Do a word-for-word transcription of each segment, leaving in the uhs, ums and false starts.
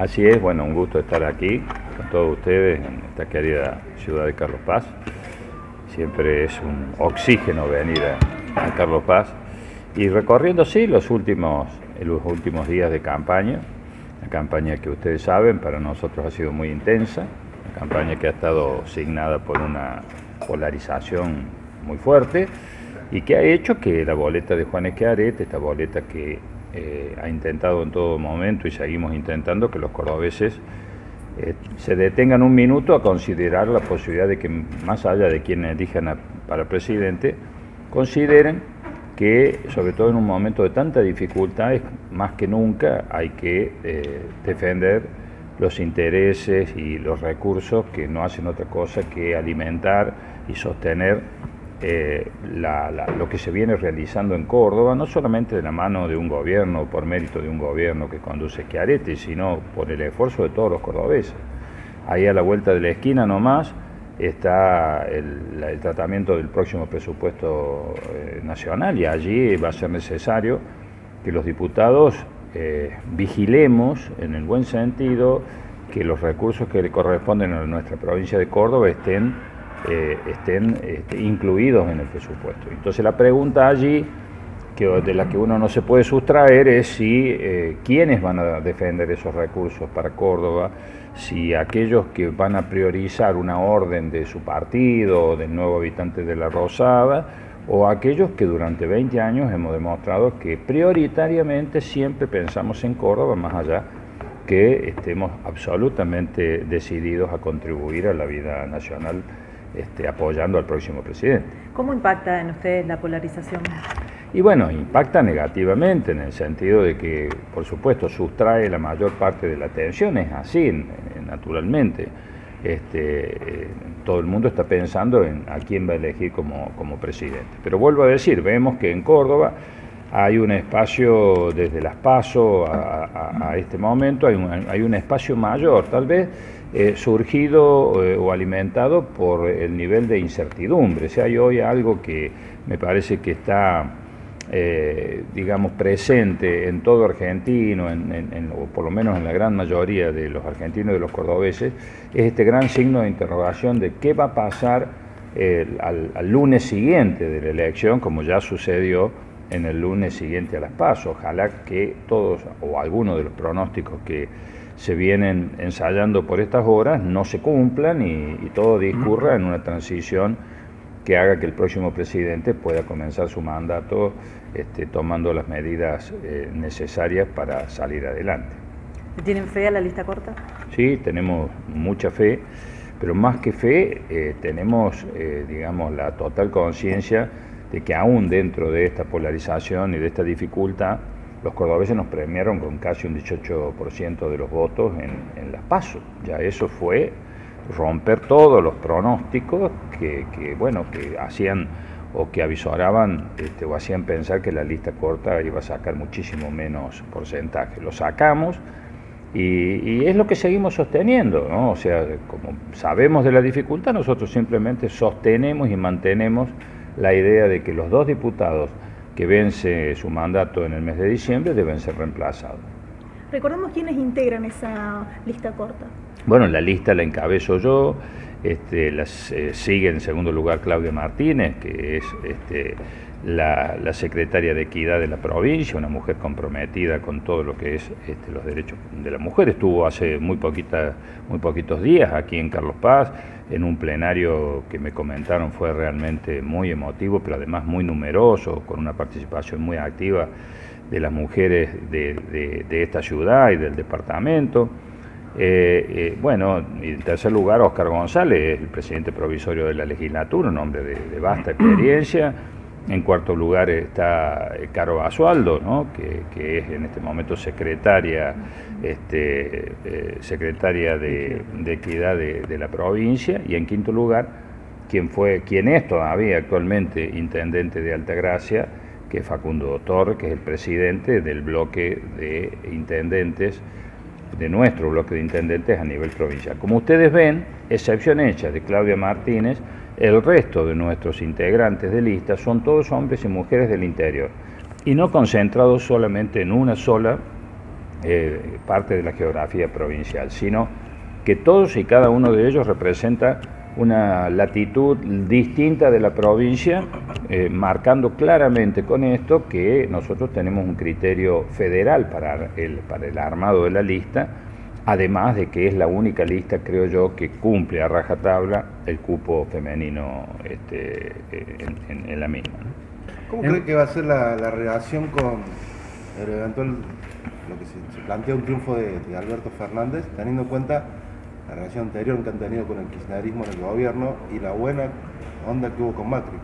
Así es, bueno, un gusto estar aquí con todos ustedes en esta querida ciudad de Carlos Paz. Siempre es un oxígeno venir a, a Carlos Paz y recorriendo, sí, los últimos, los últimos días de campaña, la campaña que ustedes saben para nosotros ha sido muy intensa, una campaña que ha estado signada por una polarización muy fuerte y que ha hecho que la boleta de Juan Schiaretti, esta boleta que eh, ha intentado en todo momento y seguimos intentando que los cordobeses eh, se detengan un minuto a considerar la posibilidad de que, más allá de quienes elijan a, para presidente, consideren que, sobre todo en un momento de tanta dificultad, más que nunca hay que eh, defender los intereses y los recursos que no hacen otra cosa que alimentar y sostener eh, la, la, lo que se viene realizando en Córdoba, no solamente de la mano de un gobierno, por mérito de un gobierno que conduce Schiaretti, sino por el esfuerzo de todos los cordobeses. Ahí a la vuelta de la esquina nomás está el, el tratamiento del próximo presupuesto eh, nacional, y allí va a ser necesario que los diputados eh, vigilemos, en el buen sentido, que los recursos que le corresponden a nuestra provincia de Córdoba estén Eh, estén este, incluidos en el presupuesto. Entonces la pregunta allí, que, de la que uno no se puede sustraer, es si eh, quiénes van a defender esos recursos para Córdoba, si aquellos que van a priorizar una orden de su partido, del nuevo habitante de La Rosada, o aquellos que durante veinte años hemos demostrado que prioritariamente siempre pensamos en Córdoba, más allá que estemos absolutamente decididos a contribuir a la vida nacional, Este, apoyando al próximo presidente. ¿Cómo impacta en ustedes la polarización? Y bueno, impacta negativamente en el sentido de que, por supuesto, sustrae la mayor parte de la atención, es así, naturalmente. Este, eh, todo el mundo está pensando en a quién va a elegir como, como presidente. Pero vuelvo a decir, vemos que en Córdoba hay un espacio, desde las PASO a, a, a este momento, hay un, hay un espacio mayor, tal vez eh, surgido eh, o alimentado por el nivel de incertidumbre. O sea, hay hoy algo que me parece que está, eh, digamos, presente en todo argentino, en, en, en, o por lo menos en la gran mayoría de los argentinos y de los cordobeses, es este gran signo de interrogación de qué va a pasar eh, al, al lunes siguiente de la elección, como ya sucedió en el lunes siguiente a las PASO. Ojalá que todos o algunos de los pronósticos que se vienen ensayando por estas horas no se cumplan y, y todo discurra en una transición que haga que el próximo presidente pueda comenzar su mandato este, tomando las medidas eh, necesarias para salir adelante. ¿Tienen fe a la lista corta? Sí, tenemos mucha fe, pero más que fe eh, tenemos, eh, digamos, la total conciencia de que aún dentro de esta polarización y de esta dificultad, los cordobeses nos premiaron con casi un dieciocho por ciento de los votos en, en las PASO. Ya eso fue romper todos los pronósticos que, que bueno, que hacían o que avisoraban este, o hacían pensar que la lista corta iba a sacar muchísimo menos porcentaje. Lo sacamos y, y es lo que seguimos sosteniendo, ¿no? O sea, como sabemos de la dificultad, nosotros simplemente sostenemos y mantenemos la idea de que los dos diputados que vence su mandato en el mes de diciembre deben ser reemplazados. Recordemos quiénes integran esa lista corta. Bueno, la lista la encabezo yo, este, las, eh, sigue en segundo lugar Claudia Martínez, que es este, la, la secretaria de Equidad de la provincia, una mujer comprometida con todo lo que es este, los derechos de la mujer. Estuvo hace muy, poquita, muy poquitos días aquí en Carlos Paz, en un plenario que me comentaron fue realmente muy emotivo, pero además muy numeroso, con una participación muy activa de las mujeres de, de, de esta ciudad y del departamento. Eh, eh, bueno, y en tercer lugar, Oscar González, el presidente provisorio de la legislatura, un hombre de, de vasta experiencia. En cuarto lugar está Caro Basualdo, ¿no? que, que es en este momento secretaria, este, eh, secretaria de, de Equidad de, de la provincia. Y en quinto lugar, quien, fue, quien es todavía actualmente intendente de Altagracia, que es Facundo Torres, que es el presidente del bloque de intendentes, de nuestro bloque de intendentes a nivel provincial. Como ustedes ven, excepción hecha de Claudia Martínez, el resto de nuestros integrantes de lista son todos hombres y mujeres del interior, y no concentrados solamente en una sola eh, parte de la geografía provincial, sino que todos y cada uno de ellos representa una latitud distinta de la provincia, eh, marcando claramente con esto que nosotros tenemos un criterio federal para el, para el armado de la lista, además de que es la única lista, creo yo, que cumple a rajatabla el cupo femenino este, en, en, en la misma, ¿no? ¿Cómo cree que va a ser la, la relación con el eventual, lo que se, se plantea un triunfo de, de Alberto Fernández, teniendo en cuenta la relación anterior que han tenido con el kirchnerismo en el gobierno y la buena onda que hubo con Macri?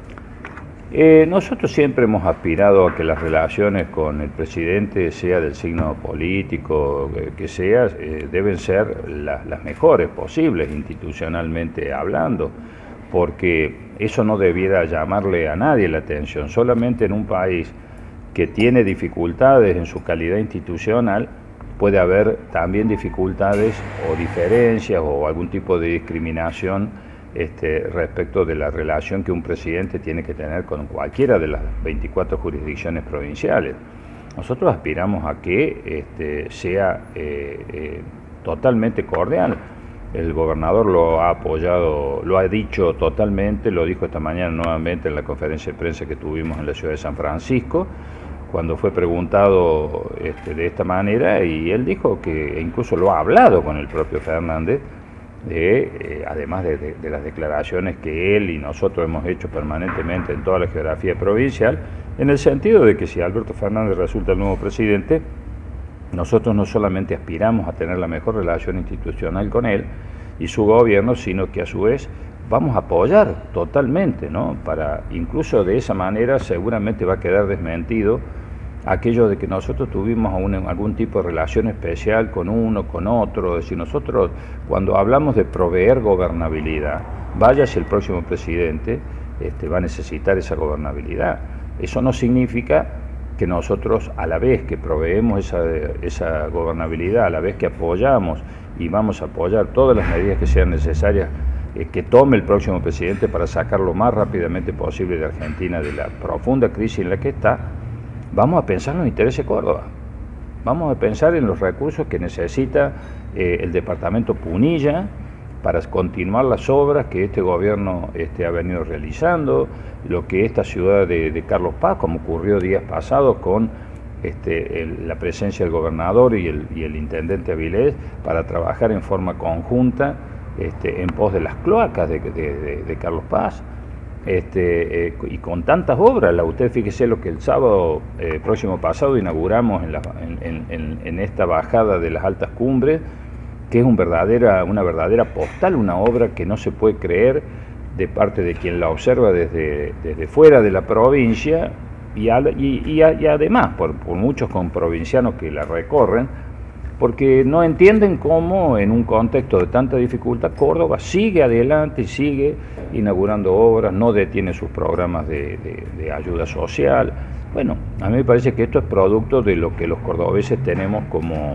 Eh, nosotros siempre hemos aspirado a que las relaciones con el presidente, sea del signo político que, que sea, eh, deben ser la, las mejores posibles institucionalmente hablando, porque eso no debiera llamarle a nadie la atención. Solamente en un país que tiene dificultades en su calidad institucional puede haber también dificultades o diferencias o algún tipo de discriminación este, respecto de la relación que un presidente tiene que tener con cualquiera de las veinticuatro jurisdicciones provinciales. Nosotros aspiramos a que este, sea eh, eh, totalmente cordial. El gobernador lo ha apoyado, lo ha dicho totalmente, lo dijo esta mañana nuevamente en la conferencia de prensa que tuvimos en la ciudad de San Francisco, cuando fue preguntado este, de esta manera, y él dijo que incluso lo ha hablado con el propio Fernández, de, eh, además de, de, de las declaraciones que él y nosotros hemos hecho permanentemente en toda la geografía provincial, en el sentido de que si Alberto Fernández resulta el nuevo presidente, nosotros no solamente aspiramos a tener la mejor relación institucional con él y su gobierno, sino que a su vez vamos a apoyar totalmente, ¿no? Para, incluso de esa manera seguramente va a quedar desmentido aquello de que nosotros tuvimos un, algún tipo de relación especial con uno, con otro. Es decir, nosotros cuando hablamos de proveer gobernabilidad, vaya si el próximo presidente este, va a necesitar esa gobernabilidad. Eso no significa que nosotros, a la vez que proveemos esa, esa gobernabilidad, a la vez que apoyamos y vamos a apoyar todas las medidas que sean necesarias eh, que tome el próximo presidente para sacar lo más rápidamente posible de Argentina de la profunda crisis en la que está, vamos a pensar en los intereses de Córdoba, vamos a pensar en los recursos que necesita eh, el departamento Punilla para continuar las obras que este gobierno este, ha venido realizando, lo que esta ciudad de, de Carlos Paz, como ocurrió días pasados con este, el, la presencia del gobernador y el, y el intendente Avilés, para trabajar en forma conjunta este, en pos de las cloacas de, de, de, de Carlos Paz, este, eh, y con tantas obras. La, usted fíjese lo que el sábado eh, próximo pasado inauguramos en, la, en, en, en esta bajada de las altas cumbres, que es un verdadera, una verdadera postal, una obra que no se puede creer de parte de quien la observa desde, desde fuera de la provincia y, a, y, y, a, y además por, por muchos comprovincianos que la recorren, porque no entienden cómo en un contexto de tanta dificultad Córdoba sigue adelante y sigue inaugurando obras, no detiene sus programas de, de, de ayuda social. Bueno, a mí me parece que esto es producto de lo que los cordobeses tenemos como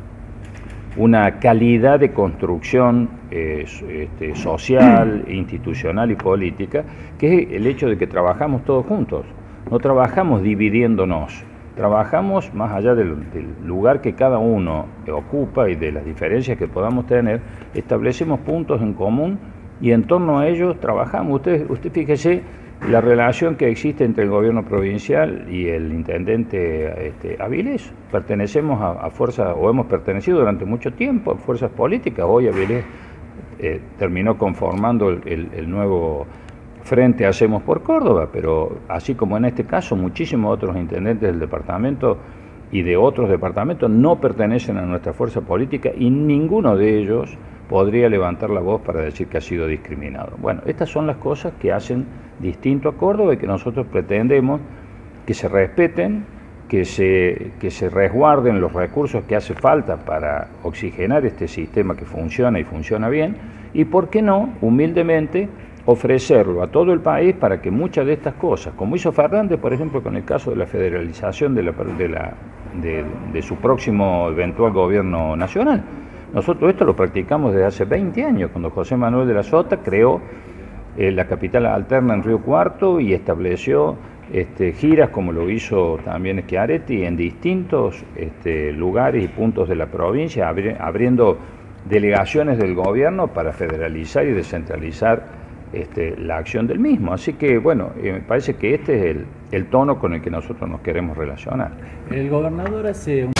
una calidad de construcción eh, este, social, institucional y política, que es el hecho de que trabajamos todos juntos, no trabajamos dividiéndonos, trabajamos más allá del, del lugar que cada uno ocupa y de las diferencias que podamos tener, establecemos puntos en común y en torno a ellos trabajamos. Usted, usted fíjese la relación que existe entre el gobierno provincial y el intendente este, Avilés. Pertenecemos a, a fuerzas, o hemos pertenecido durante mucho tiempo a fuerzas políticas. Hoy Avilés eh, terminó conformando el, el, el nuevo Frente Hacemos por Córdoba, pero así como en este caso, muchísimos otros intendentes del departamento y de otros departamentos no pertenecen a nuestra fuerza política y ninguno de ellos podría levantar la voz para decir que ha sido discriminado. Bueno, estas son las cosas que hacen distinto a Córdoba y que nosotros pretendemos que se respeten, que se, que se resguarden los recursos que hace falta para oxigenar este sistema que funciona y funciona bien, y por qué no, humildemente, ofrecerlo a todo el país para que muchas de estas cosas, como hizo Fernández, por ejemplo, con el caso de la federalización de, la, de, la, de, de su próximo eventual gobierno nacional. Nosotros esto lo practicamos desde hace veinte años, cuando José Manuel de la Sota creó eh, la capital alterna en Río Cuarto y estableció este, giras como lo hizo también Schiaretti en distintos este, lugares y puntos de la provincia, abri abriendo delegaciones del gobierno para federalizar y descentralizar este, la acción del mismo. Así que, bueno, eh, me parece que este es el, el tono con el que nosotros nos queremos relacionar. El gobernador hace un